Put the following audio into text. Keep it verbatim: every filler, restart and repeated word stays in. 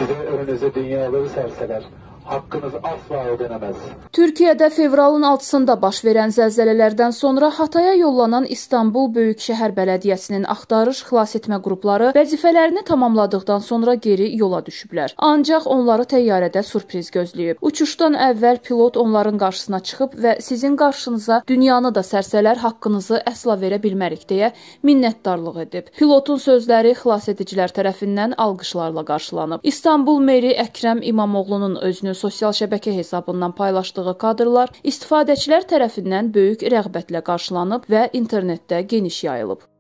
Size önünüze dünyaları serseler, hakkınız asla ödenemez. Türkiyədə fevralın altısında baş verən zəlzələlərdən sonra Hataya yollanan İstanbul Böyükşəhər Bələdiyyəsinin axtarış xilasetmə qrupları vəzifələrini tamamladıqdan sonra geri yola düşüblər. Ancaq onları təyyarədə sürpriz gözləyib. Uçuşdan əvvəl pilot onların qarşısına çıxıb və sizin qarşınıza dünyanı da sərsələr haqqınızı əsla verə bilmərik deyə minnətdarlıq edib. Pilotun sözləri xilasedicilər tərəfindən alqışlarla qarşılanıb. İstanbul meri Əkrəm İmamoğlu'nun özünü sosial şəbəkə hesabından paylaşdığı kadrlar istifadəçilər tərəfindən böyük rəğbətlə qarşılanıb və internetdə geniş yayılıb.